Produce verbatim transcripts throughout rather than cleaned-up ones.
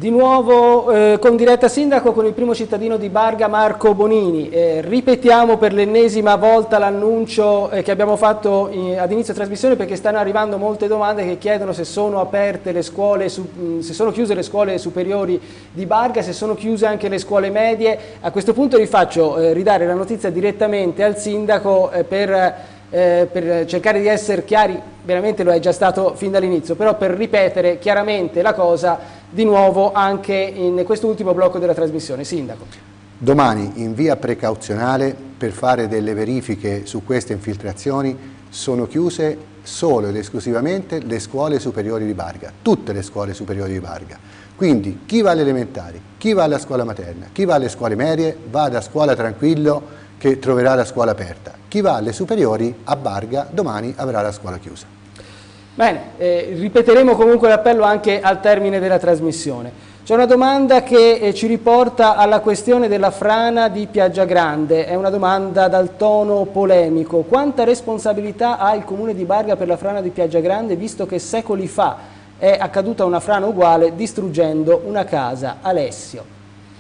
Di nuovo eh, con diretta sindaco con il primo cittadino di Barga, Marco Bonini. Eh, ripetiamo per l'ennesima volta l'annuncio eh, che abbiamo fatto in, ad inizio trasmissione, perché stanno arrivando molte domande che chiedono se sono aperte le scuole, su, se sono chiuse le scuole superiori di Barga, se sono chiuse anche le scuole medie. A questo punto vi faccio eh, ridare la notizia direttamente al sindaco eh, per... Eh, per cercare di essere chiari, veramente lo è già stato fin dall'inizio, però per ripetere chiaramente la cosa di nuovo anche in quest'ultimo blocco della trasmissione. Sindaco. Domani in via precauzionale, per fare delle verifiche su queste infiltrazioni, sono chiuse solo ed esclusivamente le scuole superiori di Barga, tutte le scuole superiori di Barga. Quindi chi va alle elementari, chi va alla scuola materna, chi va alle scuole medie, vada a scuola tranquillo che troverà la scuola aperta. Chi va alle superiori a Barga domani avrà la scuola chiusa. Bene, eh, ripeteremo comunque l'appello anche al termine della trasmissione. C'è una domanda che eh, ci riporta alla questione della frana di Piaggiagrande, è una domanda dal tono polemico. Quanta responsabilità ha il comune di Barga per la frana di Piaggiagrande, visto che secoli fa è accaduta una frana uguale distruggendo una casa? Alessio.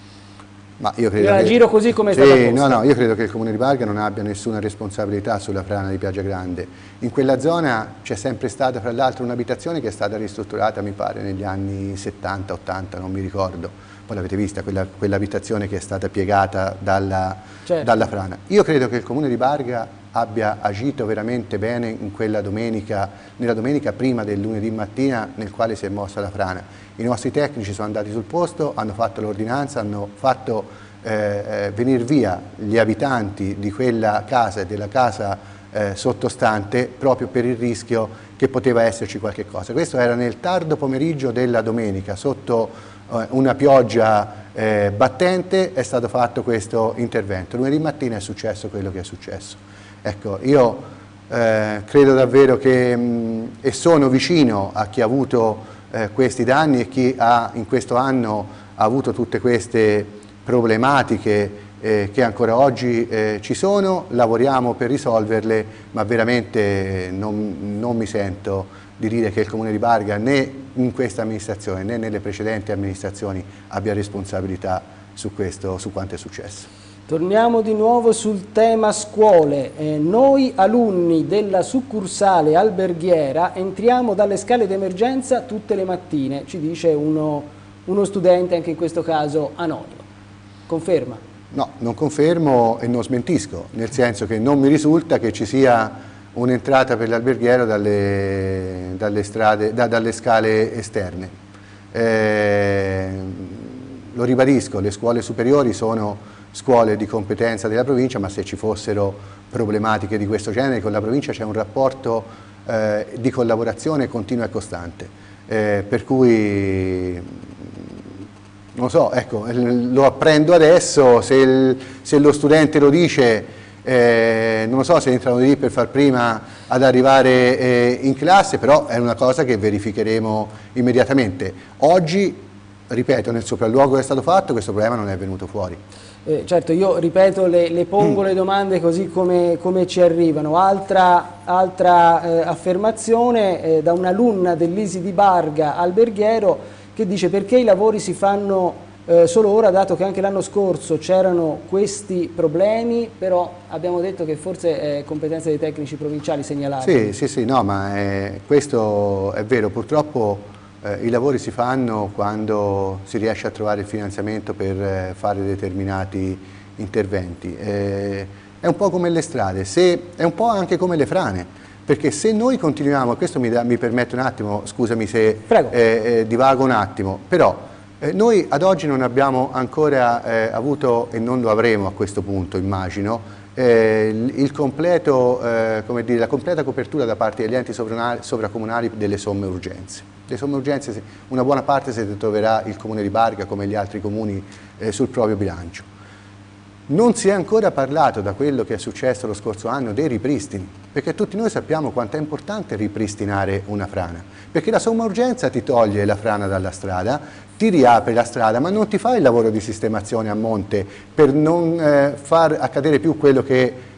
Ma io credo la che, giro così come è sì, stata posta. No, no, io credo che il comune di Barga non abbia nessuna responsabilità sulla frana di Piaggiagrande. In quella zona c'è sempre stata, fra l'altro, un'abitazione che è stata ristrutturata, mi pare, negli anni settanta ottanta, non mi ricordo. Poi l'avete vista, quella, quell'abitazione che è stata piegata dalla, certo. dalla frana. Io credo che il comune di Barga abbia agito veramente bene in quella domenica, nella domenica prima del lunedì mattina nel quale si è mossa la frana. I nostri tecnici sono andati sul posto, hanno fatto l'ordinanza, hanno fatto eh, venire via gli abitanti di quella casa e della casa eh, sottostante, proprio per il rischio che poteva esserci qualche cosa. Questo era nel tardo pomeriggio della domenica, sotto eh, una pioggia eh, battente è stato fatto questo intervento. Lunedì mattina è successo quello che è successo. Ecco, io eh, credo davvero che, mh, e sono vicino a chi ha avuto Eh, questi danni e chi ha in questo anno ha avuto tutte queste problematiche eh, che ancora oggi eh, ci sono, lavoriamo per risolverle, ma veramente non, non mi sento di dire che il comune di Barga né in questa amministrazione né nelle precedenti amministrazioni abbia responsabilità su questo, su quanto è successo. Torniamo di nuovo sul tema scuole. Eh, noi alunni della succursale alberghiera entriamo dalle scale d'emergenza tutte le mattine, ci dice uno, uno studente, anche in questo caso anonimo. Conferma? No, non confermo e non smentisco, nel senso che non mi risulta che ci sia un'entrata per l'alberghiero dalle, dalle, strade, da, dalle scale esterne. Eh, lo ribadisco, le scuole superiori sono scuole di competenza della provincia, ma se ci fossero problematiche di questo genere con la provincia c'è un rapporto eh, di collaborazione continua e costante, eh, per cui non so, ecco, lo apprendo adesso, se, il, se lo studente lo dice, eh, non lo so se entrano lì per far prima ad arrivare eh, in classe, però è una cosa che verificheremo immediatamente. Oggi, ripeto, nel sopralluogo che è stato fatto questo problema non è venuto fuori. Eh, certo, io ripeto, le, le pongo mm. le domande così come, come ci arrivano. Altra, altra eh, affermazione eh, da un'alunna dell'I S I di Barga alberghiero che dice: perché i lavori si fanno eh, solo ora, dato che anche l'anno scorso c'erano questi problemi, però abbiamo detto che forse è competenza dei tecnici provinciali segnalati. Sì, sì, sì, no, ma è, questo è vero, purtroppo Eh, i lavori si fanno quando si riesce a trovare il finanziamento per eh, fare determinati interventi. Eh, è un po' come le strade, se, è un po' anche come le frane, perché se noi continuiamo, questo mi, da, mi permette un attimo, scusami se eh, eh, divago un attimo, però eh, noi ad oggi non abbiamo ancora eh, avuto, e non lo avremo a questo punto immagino, Eh, il, il completo, eh, come dire, la completa copertura da parte degli enti sovracomunali delle somme urgenze. Le somme urgenze, una buona parte se ne troverà il comune di Barga come gli altri comuni eh, sul proprio bilancio. Non si è ancora parlato, da quello che è successo lo scorso anno, dei ripristini, perché tutti noi sappiamo quanto è importante ripristinare una frana, perché la somma urgenza ti toglie la frana dalla strada, ti riapre la strada, ma non ti fa il lavoro di sistemazione a monte per non eh, far accadere più quello che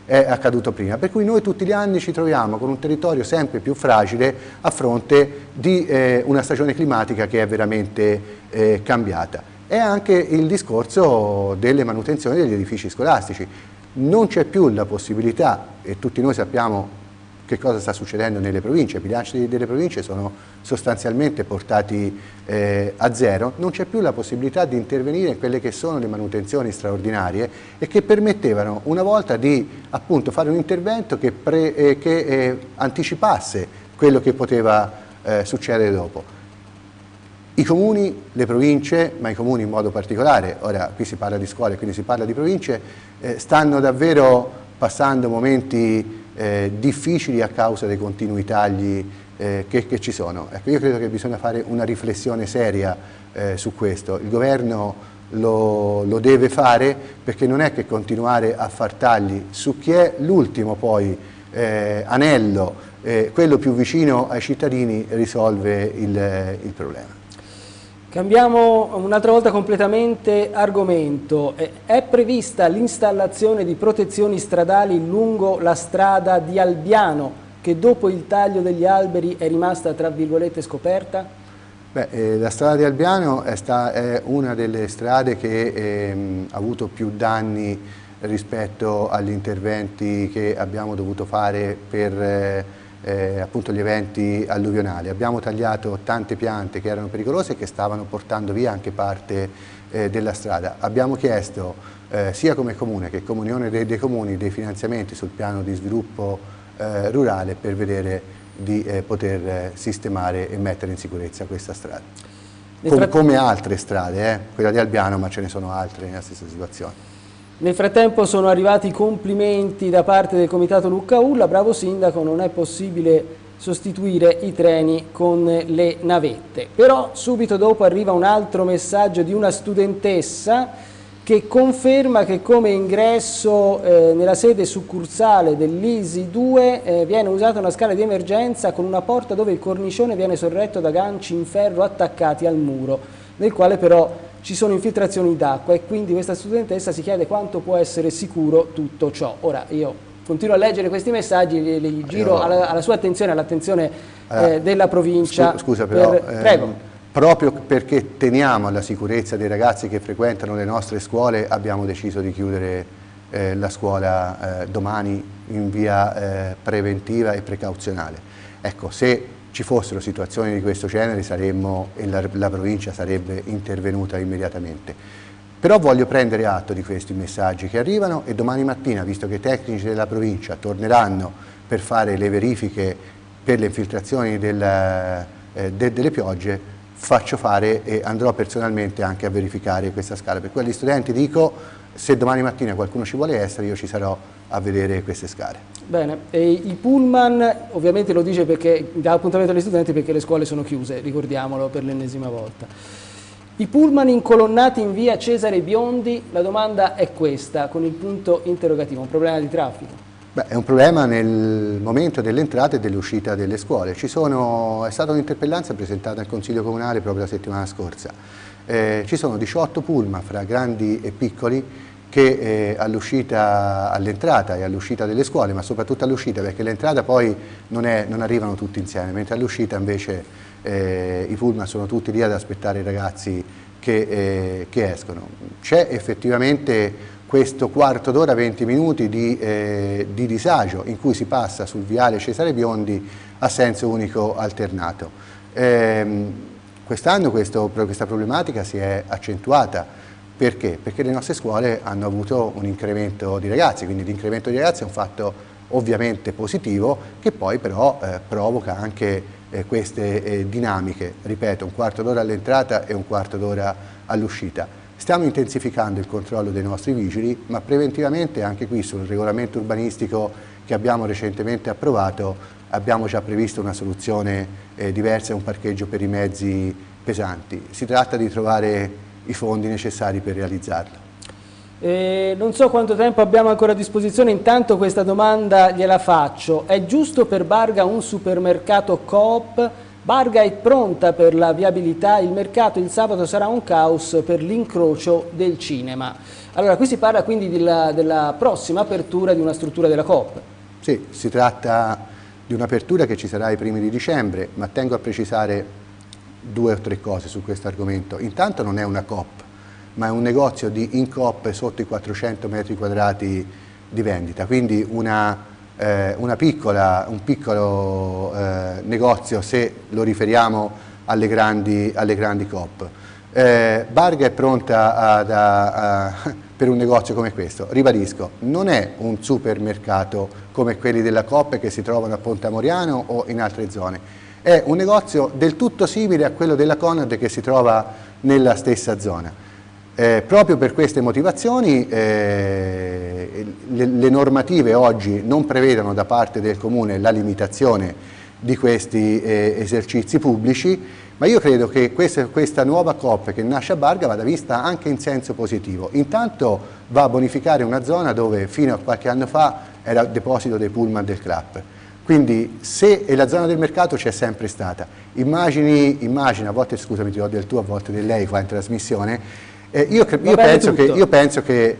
è accaduto prima, per cui noi tutti gli anni ci troviamo con un territorio sempre più fragile a fronte di eh, una stagione climatica che è veramente eh, cambiata. È anche il discorso delle manutenzioni degli edifici scolastici. Non c'è più la possibilità, e tutti noi sappiamo che cosa sta succedendo nelle province, i bilanci delle province sono sostanzialmente portati eh, a zero, non c'è più la possibilità di intervenire in quelle che sono le manutenzioni straordinarie e che permettevano una volta di appunto fare un intervento che, pre, eh, che eh, anticipasse quello che poteva eh, succedere dopo. I comuni, le province, ma i comuni in modo particolare, ora qui si parla di scuole, quindi si parla di province, eh, stanno davvero passando momenti eh, difficili a causa dei continui tagli eh, che, che ci sono. Ecco, io credo che bisogna fare una riflessione seria eh, su questo. Il governo lo, lo deve fare, perché non è che continuare a far tagli su chi è l'ultimo poi eh, anello, eh, quello più vicino ai cittadini risolve il, il problema. Cambiamo un'altra volta completamente argomento. È prevista l'installazione di protezioni stradali lungo la strada di Albiano, che dopo il taglio degli alberi è rimasta tra virgolette scoperta? Beh, eh, la strada di Albiano è, sta, è una delle strade che ehm, ha avuto più danni rispetto agli interventi che abbiamo dovuto fare per eh, Eh, appunto gli eventi alluvionali. Abbiamo tagliato tante piante che erano pericolose e che stavano portando via anche parte eh, della strada. Abbiamo chiesto eh, sia come comune che come Unione dei, dei Comuni dei finanziamenti sul piano di sviluppo eh, rurale per vedere di eh, poter eh, sistemare e mettere in sicurezza questa strada. Com come altre strade, eh? Quella di Albiano, ma ce ne sono altre nella stessa situazione. Nel frattempo sono arrivati complimenti da parte del comitato Lucca Ulla, bravo sindaco, non è possibile sostituire i treni con le navette. Però subito dopo arriva un altro messaggio di una studentessa che conferma che come ingresso eh, nella sede succursale dell'I S I due eh, viene usata una scala di emergenza con una porta dove il cornicione viene sorretto da ganci in ferro attaccati al muro, nel quale però ci sono infiltrazioni d'acqua, e quindi questa studentessa si chiede quanto può essere sicuro tutto ciò. Ora io continuo a leggere questi messaggi, li, li giro alla, alla sua attenzione, all'attenzione eh, della provincia. Scusa però, per, ehm, prego. Proprio perché teniamo alla sicurezza dei ragazzi che frequentano le nostre scuole abbiamo deciso di chiudere eh, la scuola eh, domani in via eh, preventiva e precauzionale. Ecco, se ci fossero situazioni di questo genere saremmo, e la, la provincia sarebbe intervenuta immediatamente. Però voglio prendere atto di questi messaggi che arrivano e domani mattina, visto che i tecnici della provincia torneranno per fare le verifiche per le infiltrazioni del, eh, de, delle piogge, faccio fare e andrò personalmente anche a verificare questa scala. Per cui agli studenti dico, se domani mattina qualcuno ci vuole essere, io ci sarò a vedere queste scale. Bene, e i pullman ovviamente lo dice perché dà appuntamento agli studenti perché le scuole sono chiuse, ricordiamolo per l'ennesima volta. I pullman incolonnati in via Cesare Biondi, la domanda è questa, con il punto interrogativo, un problema di traffico? Beh, è un problema nel momento dell'entrata e dell'uscita delle scuole. Ci sono, è stata un'interpellanza presentata al Consiglio Comunale proprio la settimana scorsa. Eh, ci sono diciotto pullman fra grandi e piccoli che eh, all'uscita, all'entrata e all'uscita delle scuole, ma soprattutto all'uscita, perché l'entrata poi non, è, non arrivano tutti insieme, mentre all'uscita invece eh, i pullman sono tutti lì ad aspettare i ragazzi che, eh, che escono. C'è effettivamente questo quarto d'ora, venti minuti di, eh, di disagio in cui si passa sul viale Cesare Biondi a senso unico alternato. Eh, quest'anno questa problematica si è accentuata. Perché? Perché le nostre scuole hanno avuto un incremento di ragazzi, quindi l'incremento di ragazzi è un fatto ovviamente positivo che poi però eh, provoca anche eh, queste eh, dinamiche, ripeto, un quarto d'ora all'entrata e un quarto d'ora all'uscita. Stiamo intensificando il controllo dei nostri vigili, ma preventivamente anche qui sul regolamento urbanistico che abbiamo recentemente approvato abbiamo già previsto una soluzione eh, diversa, un parcheggio per i mezzi pesanti. Si tratta di trovare i fondi necessari per realizzarlo. Eh, non so quanto tempo abbiamo ancora a disposizione, intanto questa domanda gliela faccio. È giusto per Barga un supermercato Coop Barga è pronta per la viabilità, il mercato il sabato sarà un caos per l'incrocio del cinema. Allora, qui si parla quindi della, della prossima apertura di una struttura della Coop. Sì, si tratta di un'apertura che ci sarà ai primi di dicembre, ma tengo a precisare due o tre cose su questo argomento. Intanto non è una Coop, ma è un negozio di in Coop sotto i quattrocento metri quadrati di vendita, quindi una... Eh, una piccola, un piccolo eh, negozio se lo riferiamo alle grandi, alle grandi Coop. Eh, Barga è pronta ad, a, a, per un negozio come questo. Ribadisco, non è un supermercato come quelli della Coop che si trovano a Ponte Amoriano o in altre zone. È un negozio del tutto simile a quello della Conad che si trova nella stessa zona. Eh, proprio per queste motivazioni eh, le, le normative oggi non prevedono da parte del Comune la limitazione di questi eh, esercizi pubblici, ma io credo che questa, questa nuova Coop che nasce a Barga vada vista anche in senso positivo. Intanto va a bonificare una zona dove fino a qualche anno fa era deposito dei pullman del Club. Quindi se e la zona del mercato c'è sempre stata. Immagini, immagina, a volte scusami ti do del tu, a volte del lei qua in trasmissione. Eh, io, io, penso che, io penso che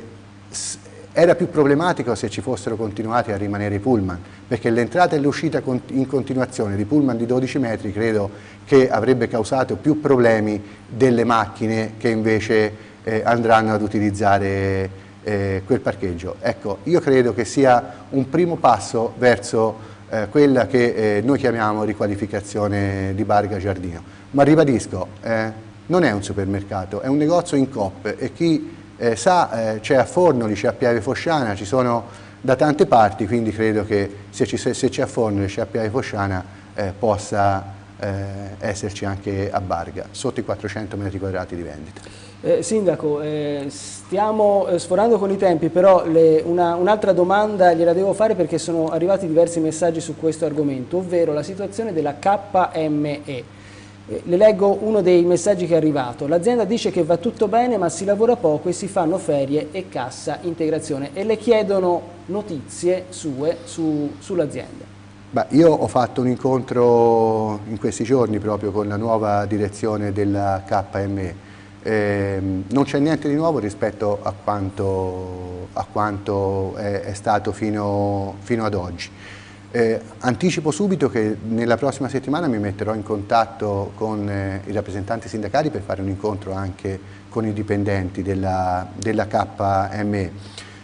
era più problematico se ci fossero continuati a rimanere i pullman, perché l'entrata e l'uscita in continuazione di pullman di dodici metri credo che avrebbe causato più problemi delle macchine che invece eh, andranno ad utilizzare eh, quel parcheggio. Ecco, io credo che sia un primo passo verso eh, quella che eh, noi chiamiamo riqualificazione di Barga Giardino. Ma ribadisco, eh, non è un supermercato, è un negozio in Coop e chi eh, sa, eh, c'è a Fornoli, c'è a Piave Fosciana, ci sono da tante parti, quindi credo che se c'è a Fornoli, c'è a Piave Fosciana eh, possa eh, esserci anche a Barga, sotto i quattrocento metri quadrati di vendita. Eh, Sindaco, eh, stiamo eh, sforando con i tempi, però un'altra un domanda gliela devo fare perché sono arrivati diversi messaggi su questo argomento, ovvero la situazione della K M E. Le leggo uno dei messaggi che è arrivato. L'azienda dice che va tutto bene ma si lavora poco e si fanno ferie e cassa integrazione e le chiedono notizie sue su, sull'azienda. Beh, io ho fatto un incontro in questi giorni proprio con la nuova direzione della K M E. Eh, non c'è niente di nuovo rispetto a quanto, a quanto è, è stato fino, fino ad oggi. Eh, anticipo subito che nella prossima settimana mi metterò in contatto con eh, i rappresentanti sindacali per fare un incontro anche con i dipendenti della, della K M E.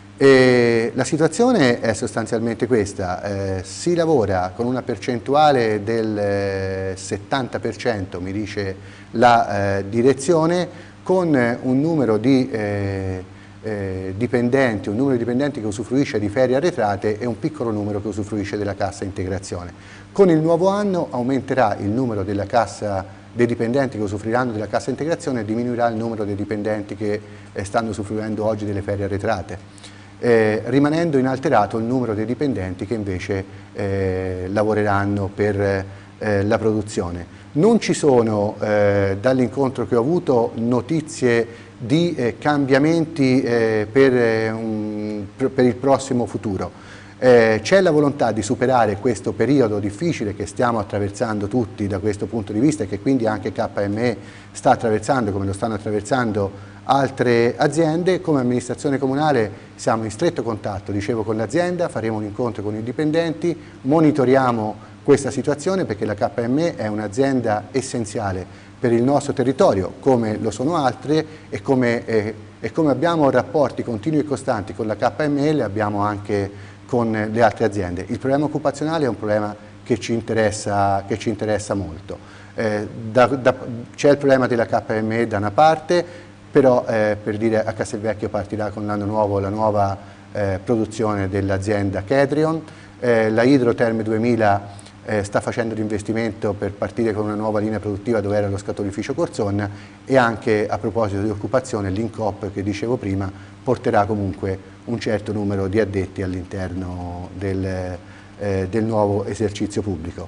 E la situazione è sostanzialmente questa, eh, si lavora con una percentuale del eh, settanta per cento, mi dice la eh, direzione, con un numero di eh, Eh, dipendenti, un numero di dipendenti che usufruisce di ferie arretrate e un piccolo numero che usufruisce della cassa integrazione. Con il nuovo anno aumenterà il numero della cassa dei dipendenti che usufruiranno della cassa integrazione e diminuirà il numero dei dipendenti che eh, stanno usufruendo oggi delle ferie arretrate, eh, rimanendo inalterato il numero dei dipendenti che invece eh, lavoreranno per eh, la produzione. Non ci sono eh, dall'incontro che ho avuto notizie di eh, cambiamenti eh, per, eh, un, per il prossimo futuro. Eh, c'è la volontà di superare questo periodo difficile che stiamo attraversando tutti da questo punto di vista e che quindi anche K M E sta attraversando come lo stanno attraversando altre aziende. Come amministrazione comunale siamo in stretto contatto, dicevo, con l'azienda, faremo un incontro con i dipendenti, monitoriamo questa situazione perché la K M E è un'azienda essenziale per il nostro territorio, come lo sono altre, e come, eh, e come abbiamo rapporti continui e costanti con la K M E, le abbiamo anche con le altre aziende. Il problema occupazionale è un problema che ci interessa, che ci interessa molto. Eh, c'è il problema della K M E da una parte, però eh, per dire a Castelvecchio partirà con l'anno nuovo la nuova eh, produzione dell'azienda Kedrion, eh, la Idroterme duemila Eh, sta facendo l'investimento per partire con una nuova linea produttiva dove era lo scatolificio Corzon, e anche a proposito di occupazione l'Incop che dicevo prima porterà comunque un certo numero di addetti all'interno del, eh, del nuovo esercizio pubblico.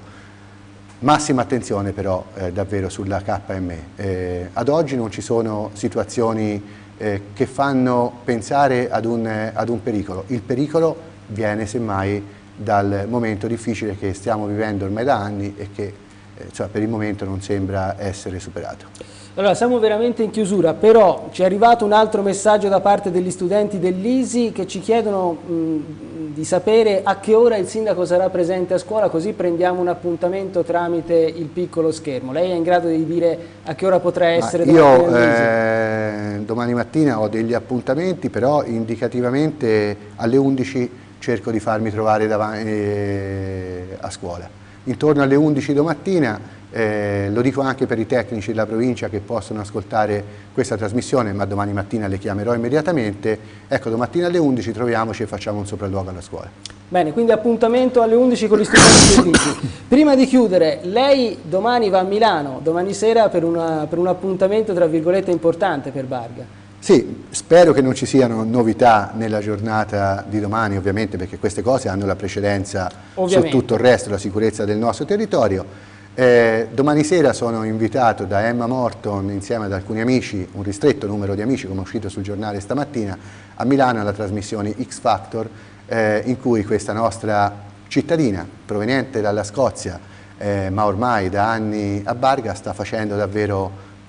Massima attenzione però eh, davvero sulla K M E. Eh, ad oggi non ci sono situazioni eh, che fanno pensare ad un, eh, ad un pericolo. Il pericolo viene semmai dal momento difficile che stiamo vivendo ormai da anni e che eh, cioè per il momento non sembra essere superato. Allora, siamo veramente in chiusura, però ci è arrivato un altro messaggio da parte degli studenti dell'I S I che ci chiedono mh, di sapere a che ora il sindaco sarà presente a scuola, così prendiamo un appuntamento tramite il piccolo schermo. Lei è in grado di dire a che ora potrà essere Ma domani io mattina? Eh, domani mattina ho degli appuntamenti, però indicativamente alle undici cerco di farmi trovare davanti, eh, a scuola. Intorno alle undici domattina. Eh, lo dico anche per i tecnici della provincia che possono ascoltare questa trasmissione, ma domani mattina le chiamerò immediatamente. Ecco, domattina alle undici troviamoci e facciamo un sopralluogo alla scuola. Bene, quindi appuntamento alle undici con gli studenti dell'I S I. Prima di chiudere, lei domani va a Milano, domani sera per, una, per un appuntamento tra virgolette importante per Barga. Sì, spero che non ci siano novità nella giornata di domani, ovviamente, perché queste cose hanno la precedenza Ovviamente. su tutto il resto, la sicurezza del nostro territorio. Eh, domani sera sono invitato da Emma Morton insieme ad alcuni amici, un ristretto numero di amici come è uscito sul giornale stamattina, a Milano alla trasmissione X Factor, eh, in cui questa nostra cittadina proveniente dalla Scozia, eh, ma ormai da anni a Barga, sta facendo davvero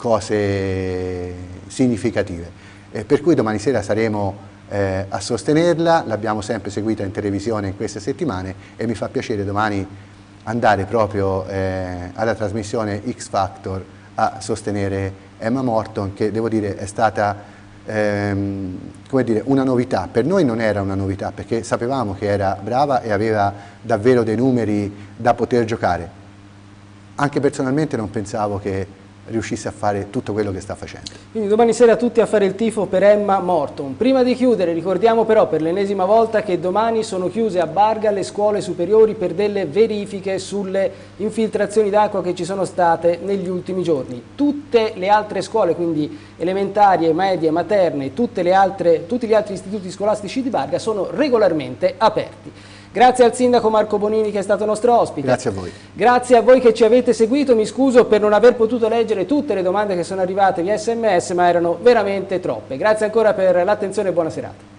cose significative. Eh, per cui domani sera saremo eh, a sostenerla, l'abbiamo sempre seguita in televisione in queste settimane e mi fa piacere domani andare proprio eh, alla trasmissione X Factor a sostenere Emma Morton, che devo dire è stata ehm, come dire, una novità. Per noi non era una novità, perché sapevamo che era brava e aveva davvero dei numeri da poter giocare. Anche personalmente non pensavo che riuscisse a fare tutto quello che sta facendo. Quindi domani sera tutti a fare il tifo per Emma Morton. Prima di chiudere ricordiamo però per l'ennesima volta che domani sono chiuse a Barga le scuole superiori per delle verifiche sulle infiltrazioni d'acqua che ci sono state negli ultimi giorni. Tutte le altre scuole, quindi elementarie, medie, materne, tutte le altre, tutti gli altri istituti scolastici di Barga sono regolarmente aperti. Grazie al sindaco Marco Bonini che è stato nostro ospite. Grazie a voi. Grazie a voi che ci avete seguito, mi scuso per non aver potuto leggere tutte le domande che sono arrivate via esse emme esse, ma erano veramente troppe. Grazie ancora per l'attenzione e buona serata.